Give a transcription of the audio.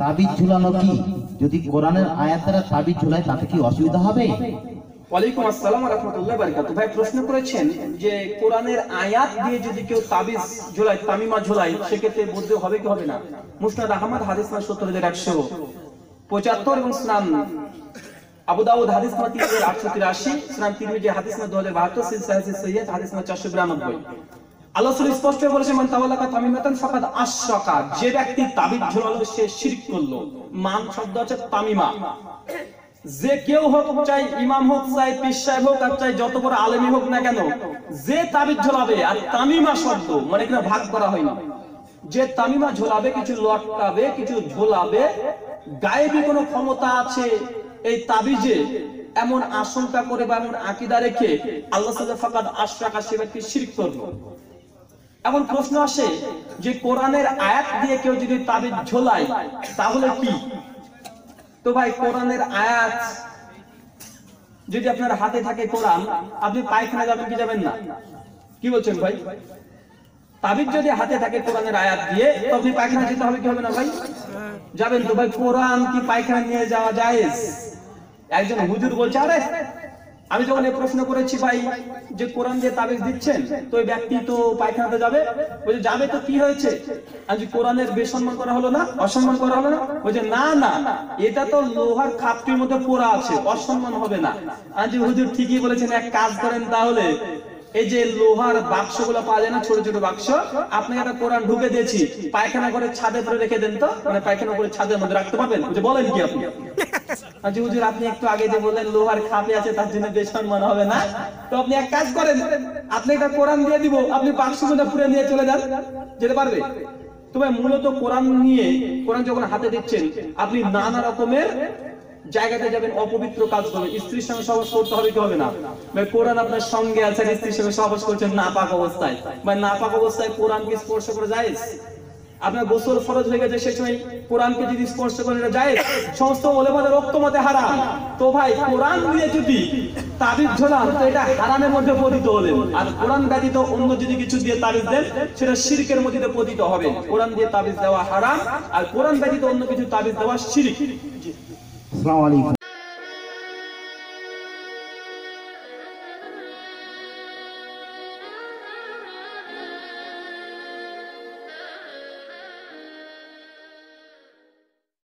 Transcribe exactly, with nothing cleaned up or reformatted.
তাবিজ ঝুলানো কি, যদি কোরআনের আয়াত দ্বারা তাবিজ ঝুলায় তাতে কি অসুবিধা হবে? ওয়ালাইকুম আসসালাম ওয়া রাহমাতুল্লাহি ওয়া বারাকাতুহু। ভাই প্রশ্ন করেছেন যে কোরআনের আয়াত দিয়ে যদি কেউ তাবিজ ঝুলায়, তামিমা ঝুলায়, সেক্ষেত্রে বৈধ হবে কি হবে না? মুসনাদ আহমদ হাদিস নাম্বার সত্তর হাজার একশো পঁচাত্তর এবং সুনান আবু দাউদ হাদিস নাম্বার তিন হাজার আটশো তিরাশি, সুনান তিরমিজি হাদিস নাম্বার দুই হাজার বাহাত্তর, সিলসিলা সহিহ হাদিস নাম্বার চারশো বিরানব্বই। আল্লাহ রাসূল স্পষ্ট বলেছেন, মান তাওয়াল্লাকা তামিমাতান ফাকাদ আশরাকা, যে ব্যক্তি তাবিজ ঝুলালো সে শিরক করলো। মান শব্দ হচ্ছে তামিমা। যে কেউ হোক, চাই ইমাম হোক, চাই পীর সাহেব হোক, আর চাই যত বড় আলেমী হোক না কেন, যে তাবিজ ঝোলাবে, আর তামিমা শব্দ মানে এখানে ভাগ করা হয়নি, যে তামিমা ঝোলাবে, কিছু লটকাবে, কিছু ঝোলাবে, গায়েবী কোনো ক্ষমতা আছে এই তাবিজে, এমন আশঙ্কা করে বা এমন আকীদা রেখে আল্লাহ সাল্লাল্লাহু আলাইহি ফাকাদ আশরাকা, সে ব্যক্তি শিরক করলো। এখন প্রশ্ন আসে যে কোরআনের আয়াত দিয়ে কেউ যদি তাবিজ ঝোলায় তাহলে কি? তো ভাই কোরআনের আয়াত যদি আপনার হাতে থাকে কোরআন, আপনি পায়খানা যাবেন কি যাবেন না? কি বলছেন ভাই? তাবিজ যদি হাতে থাকে কোরআনের আয়াত দিয়ে, তো আপনি পায়খানা যেতে হবে কি হবে না ভাই? যাবেন তো ভাই। কোরআন কি পায়খানা নিয়ে যাওয়া জায়েজ? একজন হুজুর বলছে, আরে আমি যখন এই প্রশ্ন করেছি ভাই যে কোরআন দিয়ে তাবিজ দিচ্ছেন, তো এই ব্যক্তি তো পায়খানাতে যাবে। বলছে যাবে তো কি হয়েছে, আজ কোরআনের বেসম্মান করা হলো না, অসম্মান করা হলো না? বলছে না না, এটা তো লোহার খাপটির মধ্যে পোড়া আছে, অসম্মান হবে না। আজ হুজুর ঠিকই বলেছেন, এক কাজ করেন তাহলে, এই যে লোহার বাক্সগুলো পাওয়া যায় না, ছোট ছোট বাক্স, আপনি একটা কোরআন ঢুকে দিয়েছি, পায়খানা করে ছাদে পরে রেখে দেন তো, মানে পায়খানা করে ছাদের মধ্যে রাখতে পারবেন? বলেন কি আপনি? আজ হুজুর আপনি একটু আগে যে বললেন লোহার খাপে আছে তার জন্য বেসম্মান হবে না, তো আপনি এক কাজ করেন, আপনি একটা কোরআন দিয়ে দিব, আপনি বাক্সগুলো পুরো নিয়ে চলে যান, যেতে পারবে? তো ভাই মূলত কোরআন নিয়ে, কোরআন যখন হাতে দিচ্ছেন, আপনি নানা রকমের জায়গাতে যাবেন, অপবিত্র কাজ করবেন, স্ত্রীর সঙ্গে সহবাস করতে হবে কি হবে না? ভাই কোরআন আপনার সঙ্গে আছে, স্ত্রীর সঙ্গে সহবাস করছেন নাপাক অবস্থায়, বা নাপাক অবস্থায় কোরআনকে স্পর্শ করে জায়েজ? আপনার গোসল ফরজ হয়ে গেছে, সেই সময় কোরআনকে যদি স্পর্শ করে এটা জায়েজ? সমস্ত ওলামাদের ঐক্যমতে হারাম। তো ভাই কোরআন দিয়ে যদি তাবিজ ঝোলান, তো এটা হারামের মধ্যে পতিত হলেন। আর কোরআন ব্যতীত অন্য যদি কিছু দিয়ে তাবিজ দেন, সেটা শিরকের মধ্যে পতিত হবে। কোরআন দিয়ে তাবিজ দেওয়া হারাম, আর কোরআন ব্যতীত অন্য কিছু তাবিজ দেওয়া শিরক। আসসালামু আলাইকুম।